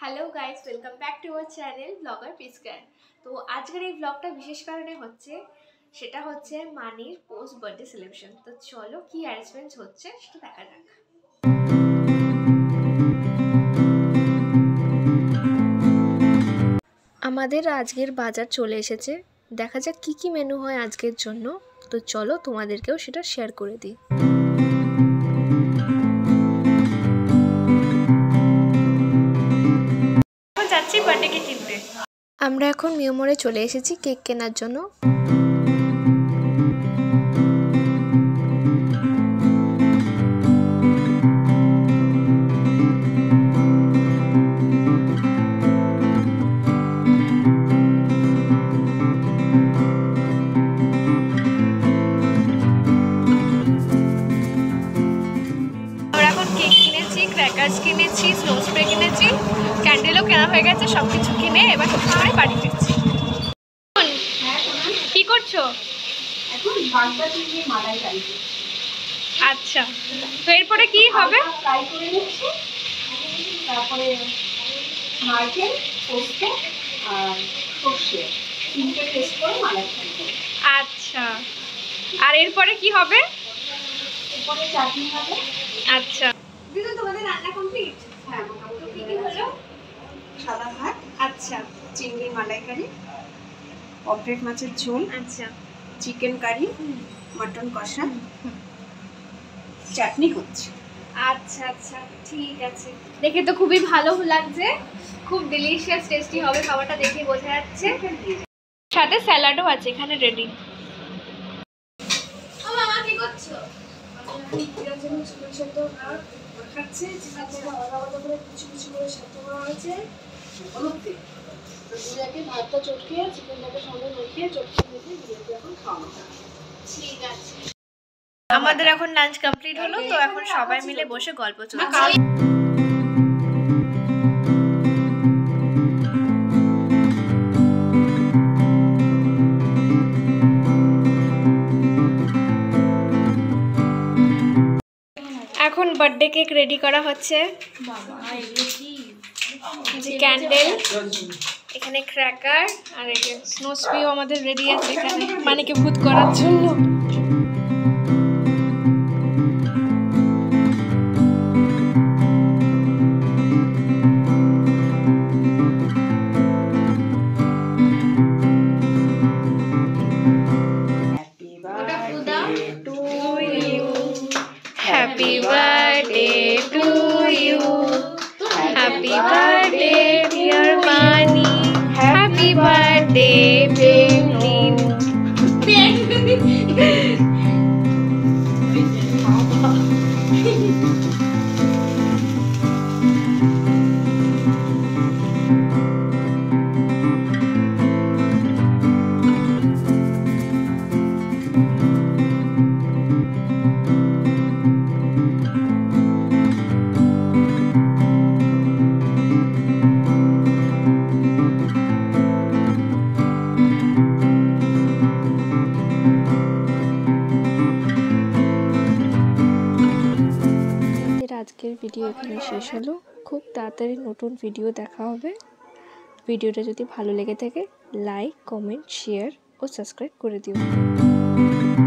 Hello guys, welcome back to our channel blogger Piskar. তো আজকের এই ব্লগটা বিশেষ কারণে হচ্ছে, সেটা হচ্ছে মানির পোস্ট বার্থডে সেলিব্রেশন। তো চলো কি অ্যারেঞ্জমেন্টস হচ্ছে সেটা দেখা যাক। আমাদের আজকের বাজার চলে এসেছে, দেখা যাক কি কি মেনু হয় আজকের জন্য। তো চলো তোমাদেরকেও সেটা শেয়ার করে দিই। বার্থডে কেক কিনতে আমরা এখন মিউমোরে চলে এসেছি কেক কেনার জন্য। ক্র্যাকার্স কিনেছি, স্নো স্প্রে কিনেছি, ক্যান্ডেলও কেনা হয়ে গেছে। সব কিছু কিনে এবার আমরা বাড়ি ফিরছি। কি করছো? এখন বাগদা চিংড়ি মালাইকারি। আচ্ছা, তো এরপরে কি হবে? ফ্রাই করে নিচ্ছি, তারপরে নারকেল, পোস্ত আর সর্ষে তিনটে পেস্ট করে মালাইকারি করব। আচ্ছা, আর এরপরে কি হবে? এরপরে চাটনি হবে। আচ্ছা দিদি, তোমাদের রান্না কমপ্লিট? হ্যাঁ, মোটামুটি কি কি হলো? সাদা ভাত, আচ্ছা, চিংড়ি মালাইকারি, পমফ্রেট মাছের ঝোল, আচ্ছা, চিকেন কারি, মটন কষা, চাটনি হচ্ছে। আচ্ছা আচ্ছা ঠিক আছে। দেখে তো খুবই ভালো লাগছে, খুব ডিলিশিয়াস টেস্টি হবে খাবারটা, দেখে বোঝা যাচ্ছে। সাথে স্যালাডও আছে এখানে রেডি। ও মামা কি করছো? খাচ্ছে আলাদা করে কিছু কিছু করে সেদ্ধ করা হয়েছে হলুদ দিয়ে। তো দিদাকে ভাতটা চটকিয়ে চিকেনটাকে সঙ্গে মেখে চটকিয়ে দিয়ে দিদাকে এখন খাওয়ানো হবে। ঠিক আছে, আমাদের এখন লাঞ্চ কমপ্লিট হলো। তো এখন সবাই মিলে বসে গল্প চলছে। এখন বার্থডে কেক রেডি করা হচ্ছে। ক্যান্ডেল, এখানে ক্র্যাকার, আর এই যে স্নো স্প্রেও আমাদের রেডি আছে এখানে মানিকে ভূত করার জন্য। Happy birthday to you. Happy birthday dear Mani. Happy birthday Penguin. আজকের ভিডিও এখানে শেষ হলো। খুব তাড়াতাড়ি নতুন ভিডিও দেখা হবে। ভিডিওটা যদি ভালো লেগে থাকে লাইক, কমেন্ট, শেয়ার ও সাবস্ক্রাইব করে দিও।